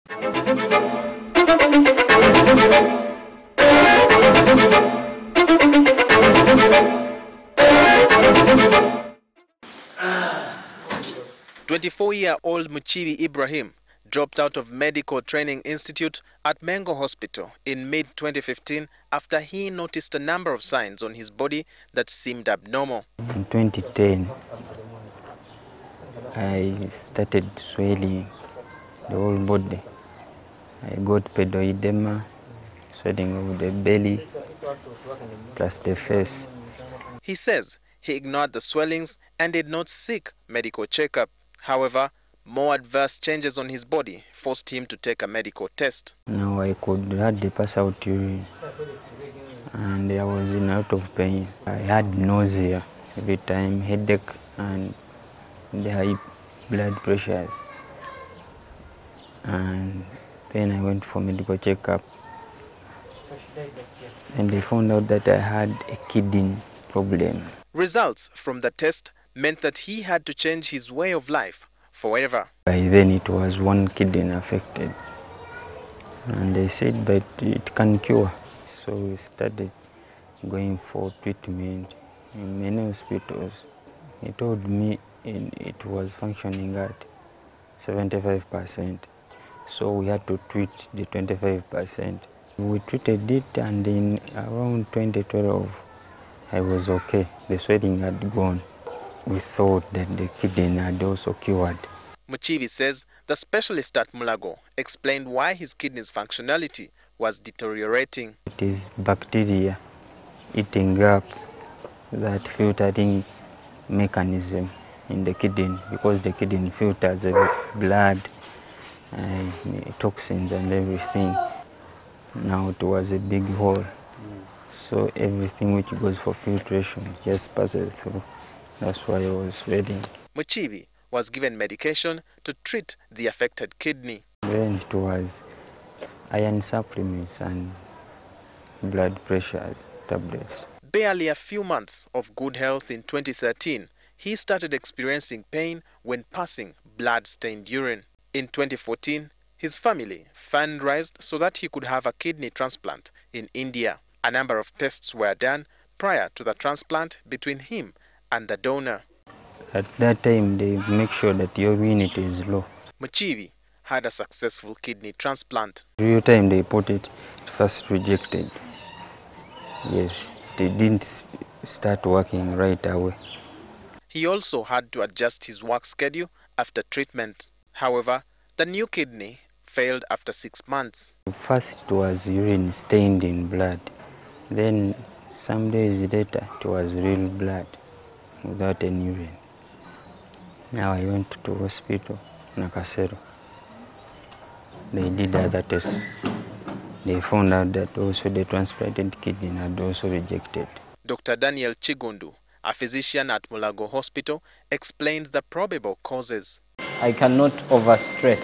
"24-year-old Mukiibi Ibrahim dropped out of Medical Training Institute at Mengo Hospital in mid-2015 after he noticed a number of signs on his body that seemed abnormal. In 2010, I started swelling the whole body. I got pedoedema, swelling of the belly, plus the face. He says he ignored the swellings and did not seek medical checkup. However, more adverse changes on his body forced him to take a medical test. Now I could hardly pass out urine, and I was in a lot of pain. I had nausea every time, headache, and the high blood pressure. And then I went for medical checkup, and they found out that I had a kidney problem. Results from the test meant that he had to change his way of life forever. By then it was one kidney affected, and they said that it can cure. So we started going for treatment in many hospitals. He told me it was functioning at 75%. So we had to treat the 25%. We treated it, and in around 2012, I was okay. The swelling had gone. We thought that the kidney had also cured. Mukiibi says the specialist at Mulago explained why his kidney's functionality was deteriorating. It is bacteria eating up that filtering mechanism in the kidney, because the kidney filters the blood and toxins and everything. Now it was a big hole, so everything which goes for filtration just passes through. That's why I was swelling. Mukiibi was given medication to treat the affected kidney. Then it was iron supplements and blood pressure tablets. Barely a few months of good health in 2013, he started experiencing pain when passing blood-stained urine. In 2014, his family fundraised so that he could have a kidney transplant in India. A number of tests were done prior to the transplant between him and the donor. At that time, they make sure that your immunity is low. Mukiibi had a successful kidney transplant. Every time they put it, first rejected. Yes, they didn't start working right away. He also had to adjust his work schedule after treatment. However, the new kidney failed after 6 months. First it was urine stained in blood. Then some days later it was real blood without any urine. Now I went to hospital, Nakasero. They did other tests. They found out that also the transplanted kidney had also rejected. Dr. Daniel Chigundu, a physician at Mulago Hospital, explained the probable causes. I cannot overstress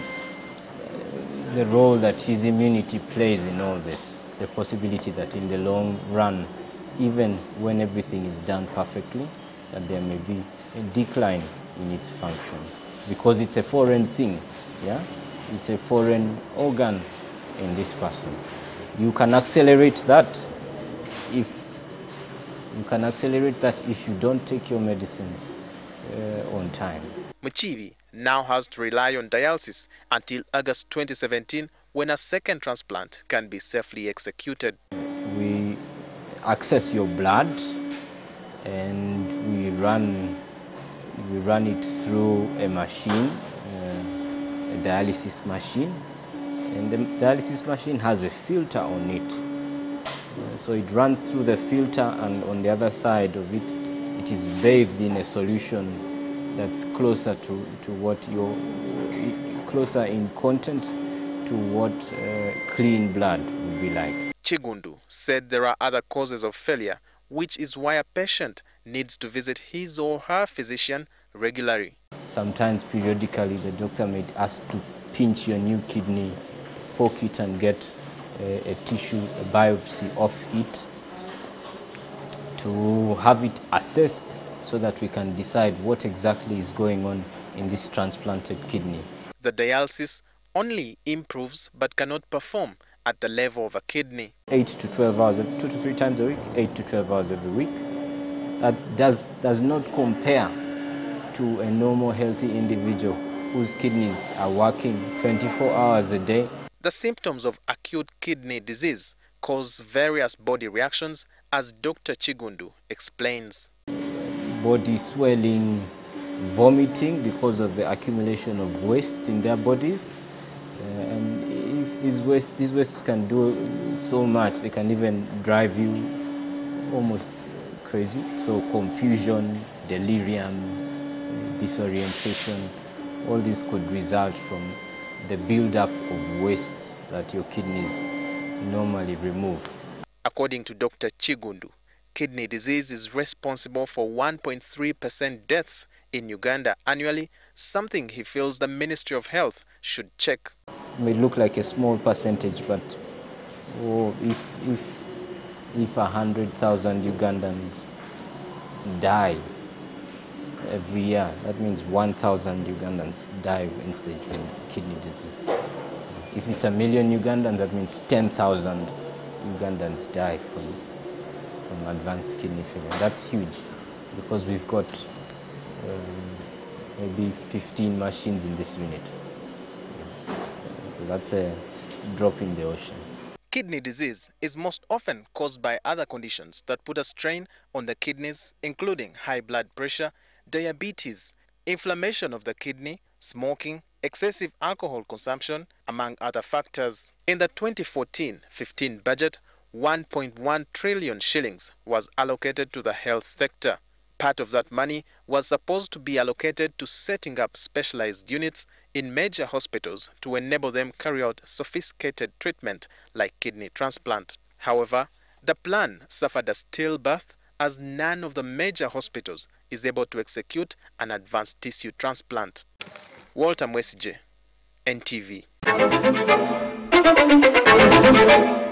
the role that his immunity plays in all this. The possibility that in the long run, even when everything is done perfectly, that there may be a decline in its function. Because it's a foreign thing, yeah? It's a foreign organ in this person. You can accelerate that if you don't take your medicine on time. Mukiibi now has to rely on dialysis until August 2017, when a second transplant can be safely executed. We access your blood and we run it through a machine, a dialysis machine, and the dialysis machine has a filter on it. So it runs through the filter, and on the other side of it, it is bathed in a solution that's closer to what closer in content to what clean blood would be like. Chigundu said there are other causes of failure, which is why a patient needs to visit his or her physician regularly. Sometimes periodically the doctor may ask to pinch your new kidney, poke it and get a tissue, a biopsy of it, to have it assessed so that we can decide what exactly is going on in this transplanted kidney. The dialysis only improves but cannot perform at the level of a kidney. 8 to 12 hours, 2 to 3 times a week, 8 to 12 hours every week. That does not compare to a normal healthy individual whose kidneys are working 24 hours a day. The symptoms of acute kidney disease cause various body reactions, as Dr. Chigundu explains. Body swelling, vomiting because of the accumulation of waste in their bodies. And these wastes can do so much. They can even drive you almost crazy. So confusion, delirium, disorientation, all this could result from the buildup of waste that your kidneys normally remove. According to Dr. Chigundu, kidney disease is responsible for 1.3% deaths in Uganda annually, something he feels the Ministry of Health should check. It may look like a small percentage, but if 100,000 Ugandans die every year, that means 1,000 Ugandans die of end-stage kidney disease. If it's 1 million Ugandans, that means 10,000 Ugandans die from advanced kidney failure. That's huge, because we've got maybe 15 machines in this unit. So that's a drop in the ocean. Kidney disease is most often caused by other conditions that put a strain on the kidneys, including high blood pressure, diabetes, inflammation of the kidney, smoking, excessive alcohol consumption, among other factors. In the 2014-15 budget, 1.1 trillion shillings was allocated to the health sector. Part of that money was supposed to be allocated to setting up specialized units in major hospitals to enable them carry out sophisticated treatment like kidney transplant. However, the plan suffered a stillbirth, as none of the major hospitals is able to execute an advanced tissue transplant. Walter Mwesigye, NTV.